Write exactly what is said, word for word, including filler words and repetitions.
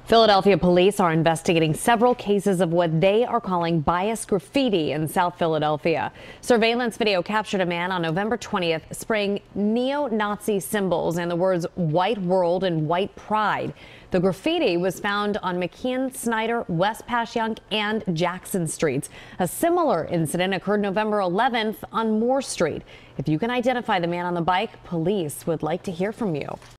Philadelphia police are investigating several cases of what they are calling bias graffiti in South Philadelphia. Surveillance video captured a man on November twentieth spraying neo-Nazi symbols and the words white world and white pride. The graffiti was found on McKean, Snyder, West Passyunk and Jackson Streets. A similar incident occurred November eleventh on Moore Street. If you can identify the man on the bike, police would like to hear from you.